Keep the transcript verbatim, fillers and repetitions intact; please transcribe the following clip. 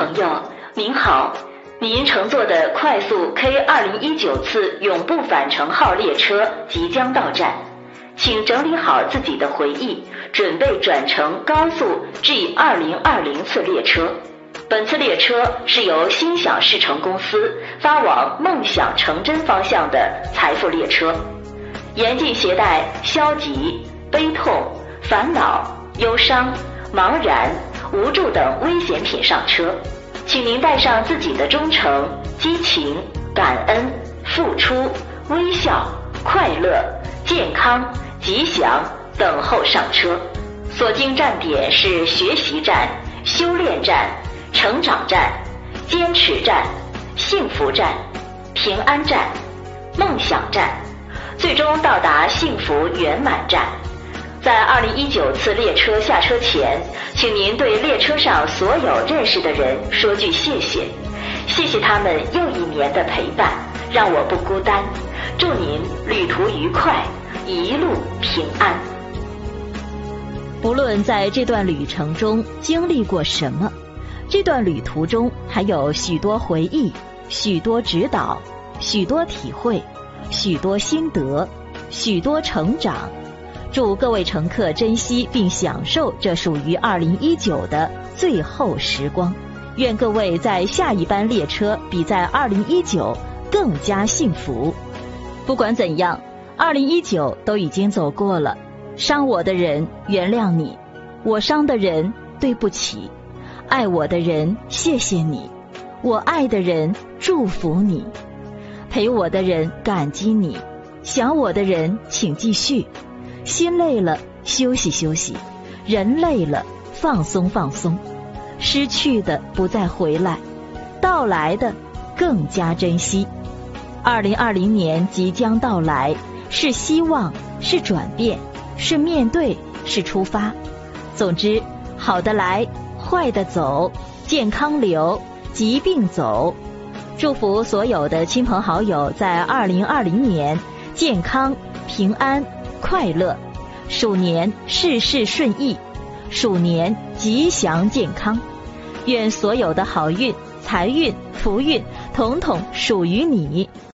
朋友，您好，您乘坐的快速 K 二零一九次永不返程号列车即将到站，请整理好自己的回忆，准备转乘高速 G 二零二零次列车。本次列车是由心想事成公司发往梦想成真方向的财富列车，严禁携带消极、悲痛、烦恼、忧伤、茫然、无助等危险品上车，请您带上自己的忠诚、激情、感恩、付出、微笑、快乐、健康、吉祥，等候上车。所经站点是学习站、修炼站、成长站、坚持站、幸福站、平安站、梦想站，最终到达幸福圆满站。在二零一九次列车下车前，请您对列车上所有认识的人说句谢谢，谢谢他们又一年的陪伴，让我不孤单。祝您旅途愉快，一路平安。 不论在这段旅程中经历过什么，这段旅途中还有许多回忆，许多指导，许多体会，许多心得，许多成长。祝各位乘客珍惜并享受这属于二零一九的最后时光，愿各位在下一班列车比在二零一九更加幸福。不管怎样，二零一九都已经走过了，伤我的人原谅你，我伤的人对不起，爱我的人谢谢你，我爱的人祝福你，陪我的人感激你，想我的人请继续，心累了休息休息，人累了放松放松，失去的不再回来，到来的更加珍惜。二零二零年即将到来，是希望，是转变，是面对，是出发。总之，好的来，坏的走，健康留，疾病走。祝福所有的亲朋好友在二零二零年健康、平安、快乐，鼠年事事顺意，鼠年吉祥健康。愿所有的好运、财运、福运统统属于你。